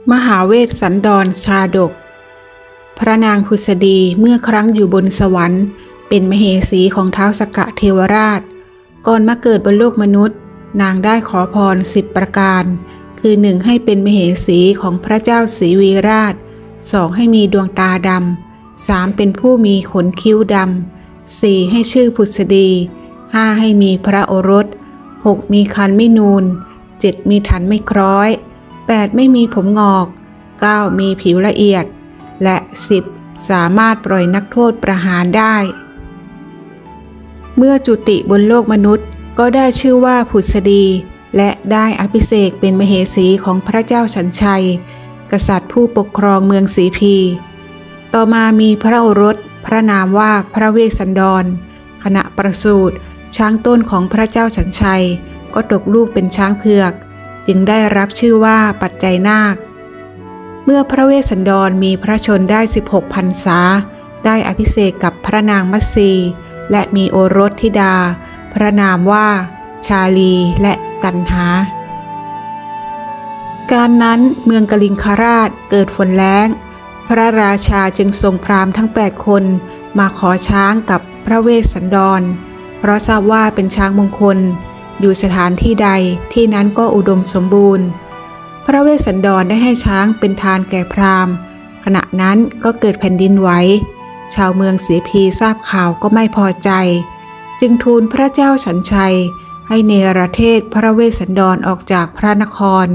มหาเวสสันดรชาดกพระนางผุษดีเมื่อครั้งอยู่บนสวรรค์เป็นมเหสีของท้าวสักกะเทวราชก่อนมาเกิดบนโลกมนุษย์นางได้ขอพร10 ประการคือ 1. ให้เป็นมเหสีของพระเจ้าศรีวีราช 2. ให้มีดวงตาดำ 3. เป็นผู้มีขนคิ้วดำ 4. ให้ชื่อผุษดี 5. ให้มีพระโอรส 6. มีครรภ์ไม่นูน 7. มีฐันไม่คล้อย 8. ไม่มีผมงอก 9. มีผิวละเอียดและ 10. สามารถปล่อยนักโทษประหารได้เมื่อจุติบนโลกมนุษย์ก็ได้ชื่อว่าผุษดีและได้อภิเษกเป็นมเหสีของพระเจ้าฉันชัยกษัตริย์ผู้ปกครองเมืองสีพีต่อมามีพระโอรสพระนามว่าพระเวสสันดรขณะประสูติช้างต้นของพระเจ้าฉันชัยก็ตกลูกเป็นช้างเผือกจึงได้รับชื่อว่าปัจจัยนาคเมื่อพระเวสสันดรมีพระชนได้16 พรรษาได้อภิเษกกับพระนางมัตสีและมีโอรสธิดาพระนามว่าชาลีและกันหาการนั้นเมืองกลิงคราชเกิดฝนแล้งพระราชาจึงส่งพราหมณ์ทั้ง8 คนมาขอช้างกับพระเวสสันดรเพราะทราบว่าเป็นช้างมงคลอยู่สถานที่ใดที่นั้นก็อุดมสมบูรณ์พระเวสสันดรได้ให้ช้างเป็นทานแก่พราหมณ์ขณะนั้นก็เกิดแผ่นดินไหวชาวเมืองสีพีทราบข่าวก็ไม่พอใจจึงทูลพระเจ้าฉันชัยให้เนรเทศพระเวสสันดรออกจากพระนคร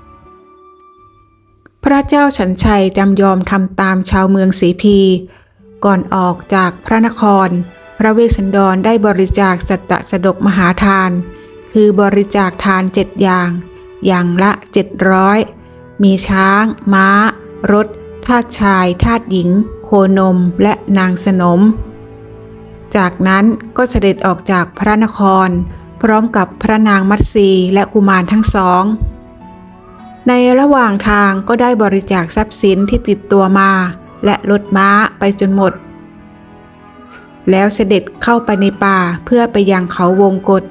พระเจ้าฉันชัยจำยอมทำตามชาวเมืองสีพีก่อนออกจากพระนครพระเวสสันดรได้บริจาคสัตตสดกมหาทานคือบริจาคทาน7 อย่างละ700มีช้างม้ารถทาสชายทาสหญิงโคนมและนางสนมจากนั้นก็เสด็จออกจากพระนครพร้อมกับพระนางมัตสีและกุมารทั้งสองในระหว่างทางก็ได้บริจาคทรัพย์สินที่ติดตัวมาและรถม้าไปจนหมดแล้วเสด็จเข้าไปในป่าเพื่อไปยังเขาวงกฏ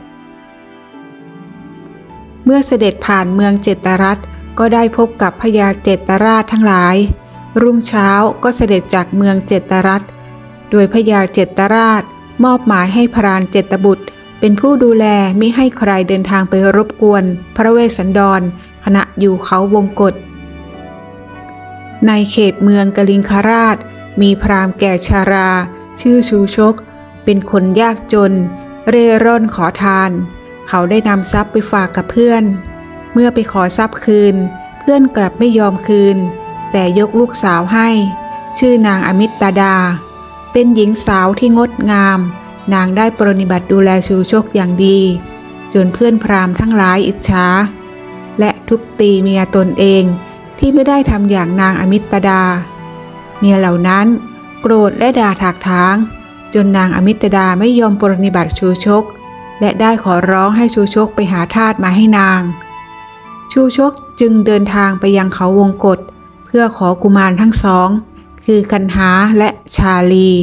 เมื่อเสด็จผ่านเมืองเจตรัตน์ก็ได้พบกับพญาเจตราชทั้งหลายรุ่งเช้าก็เสด็จจากเมืองเจตรัตน์โดยพญาเจตราชมอบหมายให้พรานเจตบุตรเป็นผู้ดูแลมิให้ใครเดินทางไปรบกวนพระเวสสันดรขณะอยู่เขาวงกฏในเขตเมืองกลิงคราชมีพราหมณ์แก่ชาราชื่อชูชกเป็นคนยากจนเร่ร่อนขอทานเขาได้นำทรัพย์ไปฝากกับเพื่อนเมื่อไปขอทรัพย์คืนเพื่อนกลับไม่ยอมคืนแต่ยกลูกสาวให้ชื่อนางอมิตดาเป็นหญิงสาวที่งดงามนางได้ปรนนิบัติดูแลชูชกอย่างดีจนเพื่อนพราหมณ์ทั้งหลายอิจฉาและทุบตีเมียตนเองที่ไม่ได้ทำอย่างนางอมิตดาเมียเหล่านั้นโกรธและด่าถากถางจนนางอมิตดาไม่ยอมปรนนิบัติชูชกและได้ขอร้องให้ชูชกไปหาทาสมาให้นางชูชกจึงเดินทางไปยังเขาวงกฏเพื่อขอกุมารทั้งสองคือกันหาและชาลี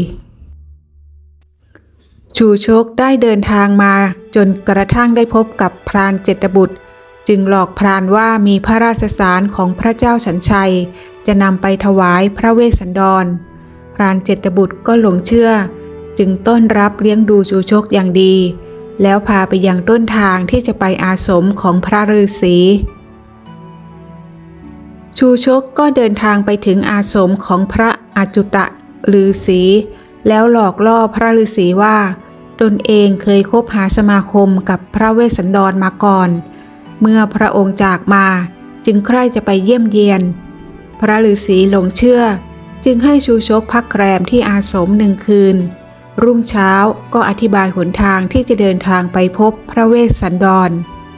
ชูชกได้เดินทางมาจนกระทั่งได้พบกับพรานเจตบุตรจึงหลอกพรานว่ามีพระราชสารของพระเจ้าฉันชัยจะนำไปถวายพระเวสสันดรพรานเจตบุตรก็หลงเชื่อจึงต้อนรับเลี้ยงดูชูชกอย่างดีแล้วพาไปยังต้นทางที่จะไปอาสมของพระฤาษีชูชกก็เดินทางไปถึงอาสมของพระอจุตฤาษีแล้วหลอกล่อพระฤาษีว่าตนเองเคยคบหาสมาคมกับพระเวสสันดรมาก่อนเมื่อพระองค์จากมาจึงใคร่จะไปเยี่ยมเยียนพระฤาษีหลงเชื่อจึงให้ชูชกพักแรมที่อาสม1 คืนรุ่งเช้าก็อธิบายหนทางที่จะเดินทางไปพบพระเวสสันดร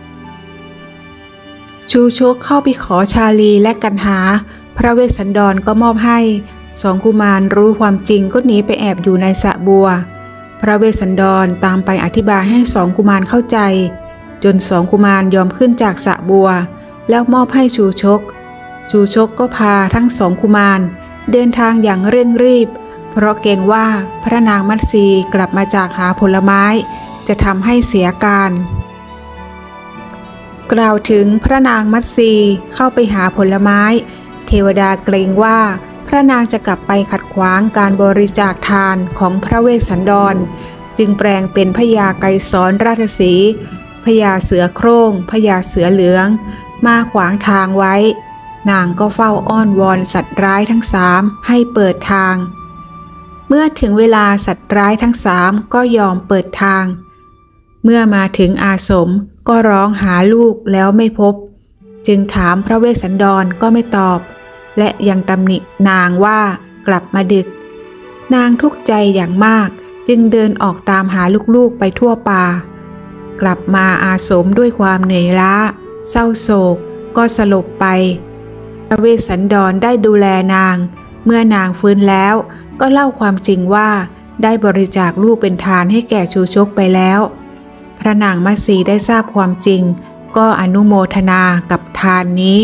ชูชกเข้าไปขอชาลีและกันหาพระเวสสันดรก็มอบให้2 กุมารรู้ความจริงก็หนีไปแอบอยู่ในสระบัวพระเวสสันดรตามไปอธิบายให้2 กุมารเข้าใจจน2 กุมารยอมขึ้นจากสระบัวแล้วมอบให้ชูชกก็พาทั้ง2 กุมารเดินทางอย่างเร่งรีบเพราะเกรงว่าพระนางมัตสีกลับมาจากหาผลไม้จะทำให้เสียการกล่าวถึงพระนางมัตสีเข้าไปหาผลไม้เทวดาเกรงว่าพระนางจะกลับไปขัดขวางการบริจาคทานของพระเวสสันดรจึงแปลงเป็นพญาไกรสรราชสีห์พญาเสือโคร่งพญาเสือเหลืองมาขวางทางไว้นางก็เฝ้าอ้อนวอนสัตว์ร้ายทั้งสามให้เปิดทางเมื่อถึงเวลาสัตว์ร้ายทั้งสามก็ยอมเปิดทางเมื่อมาถึงอาสมก็ร้องหาลูกแล้วไม่พบจึงถามพระเวสสันดรก็ไม่ตอบและยังตำหนินางว่ากลับมาดึกนางทุกข์ใจอย่างมากจึงเดินออกตามหาลูกๆไปทั่วป่ากลับมาอาสมด้วยความเหนื่อยล้าเศร้าโศกก็สลบไปพระเวสสันดรได้ดูแลนางเมื่อนางฟื้นแล้วก็เล่าความจริงว่าได้บริจาคลูกเป็นทานให้แก่ชูชกไปแล้วพระนางมัตสีได้ทราบความจริงก็อนุโมทนากับทานนี้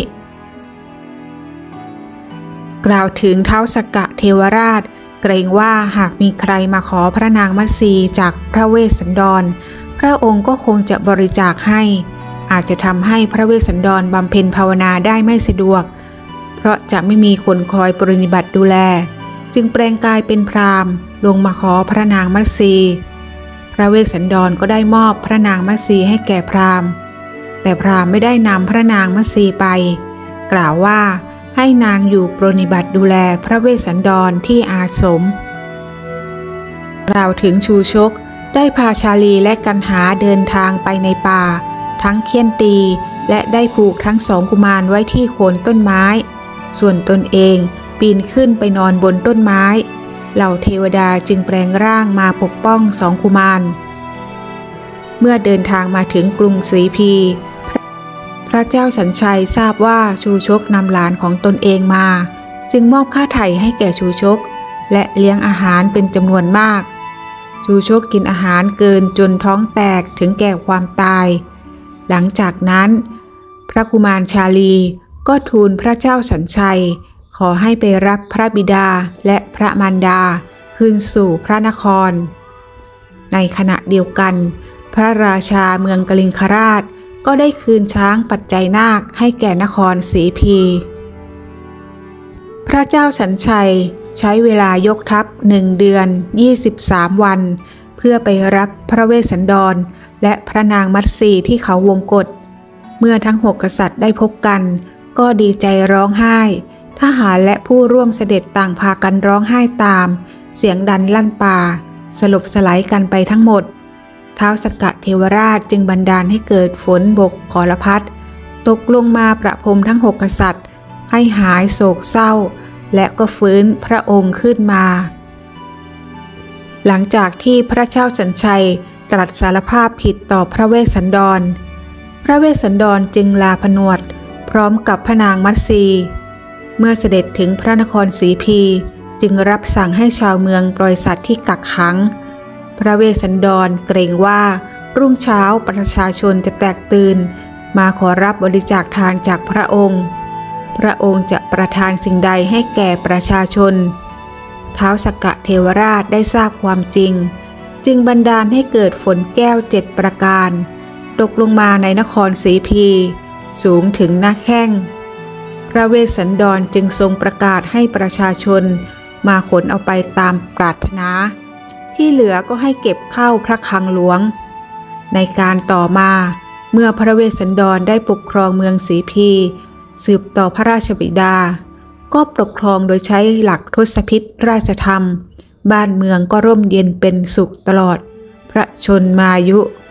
กล่าวถึงท้าวสักกะเทวราชเกรงว่าหากมีใครมาขอพระนางมัตสีจากพระเวสสันดรพระองค์ก็คงจะบริจาคให้อาจจะทำให้พระเวสสันดรบำเพ็ญภาวนาได้ไม่สะดวกเพราะจะไม่มีคนคอยปรนนิบัติดูแลจึงแปลงกายเป็นพราหมณ์ลงมาขอพระนางมัตสีพระเวสสันดรก็ได้มอบพระนางมัตสีให้แก่พราหมณ์แต่พราหมณ์ไม่ได้นำพระนางมัตสีไปกล่าวว่าให้นางอยู่ปรนนิบัติดูแลพระเวสสันดรที่อาสมกล่าวถึงชูชกได้พาชาลีและกันหาเดินทางไปในป่าทั้งเคี่ยนตีและได้ผูกทั้งสองกุมารไว้ที่โคนต้นไม้ส่วนตนเองปีนขึ้นไปนอนบนต้นไม้เหล่าเทวดาจึงแปลงร่างมาปกป้องสองกุมารเมื่อเดินทางมาถึงกรุงศรีพีพระเจ้าสัญชัยทราบว่าชูชกนำหลานของตนเองมาจึงมอบค่าไถ่ให้แก่ชูชกและเลี้ยงอาหารเป็นจำนวนมากชูชกกินอาหารเกินจนท้องแตกถึงแก่ความตายหลังจากนั้นพระกุมารชาลีก็ทูลพระเจ้าสัญชัยขอให้ไปรับพระบิดาและพระมารดาคืนสู่พระนครในขณะเดียวกันพระราชาเมืองกลิงคราชก็ได้คืนช้างปัจจัยนาคให้แก่นครศรีพีพระเจ้าสัญชัยใช้เวลายกทัพ1 เดือน23 วันเพื่อไปรับพระเวสสันดรและพระนางมัตสีที่เขาวงกฏเมื่อทั้ง6 กษัตริย์ได้พบกันก็ดีใจร้องไห้ทหารและผู้ร่วมเสด็จต่างพากันร้องไห้ตามเสียงดังลั่นป่าสลบสลายกันไปทั้งหมดท้าวสักกะเทวราชจึงบันดาลให้เกิดฝนบกกรพัดตกลงมาประพรมทั้ง6 กษัตริย์ให้หายโศกเศร้าและก็ฟื้นพระองค์ขึ้นมาหลังจากที่พระเจ้าสัญชัยตรัสสารภาพผิดต่อพระเวสสันดรพระเวสสันดรจึงลาผนวดพร้อมกับพระนางมัตสีเมื่อเสด็จถึงพระนครศรีพีจึงรับสั่งให้ชาวเมืองปล่อยสัตว์ที่กักขังพระเวสสันดรเกรงว่ารุ่งเช้าประชาชนจะแตกตื่นมาขอรับบริจาคทานจากพระองค์พระองค์จะประทานสิ่งใดให้แก่ประชาชนท้าวสักกะเทวราชได้ทราบความจริงจึงบันดาลให้เกิดฝนแก้ว7 ประการตกลงมาในนครศรีพีสูงถึงหน้าแข้งพระเวสสันดรจึงทรงประกาศให้ประชาชนมาขนเอาไปตามปรารถนาที่เหลือก็ให้เก็บเข้าพระคลังหลวงในการต่อมาเมื่อพระเวสสันดรได้ปกครองเมืองศรีพีสืบต่อพระราชบิดาก็ปกครองโดยใช้หลักทศพิธราชธรรมบ้านเมืองก็ร่มเย็นเป็นสุขตลอดพระชนมายุ